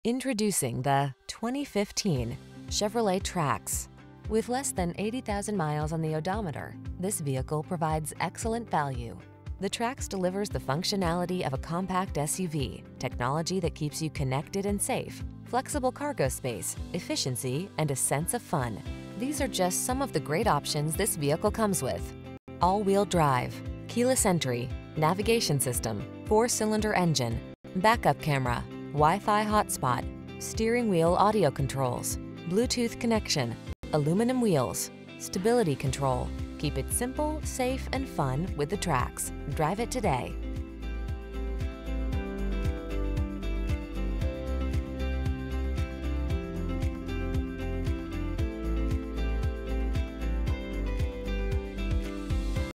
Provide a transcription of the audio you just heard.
Introducing the 2015 Chevrolet Trax. With less than 80,000 miles on the odometer, this vehicle provides excellent value. The Trax delivers the functionality of a compact SUV, technology that keeps you connected and safe, flexible cargo space, efficiency, and a sense of fun. These are just some of the great options this vehicle comes with: all-wheel drive, keyless entry, navigation system, 4-cylinder engine, backup camera, Wi-Fi hotspot, steering wheel audio controls, Bluetooth connection, aluminum wheels, stability control. Keep it simple, safe, and fun with the Trax. Drive it today.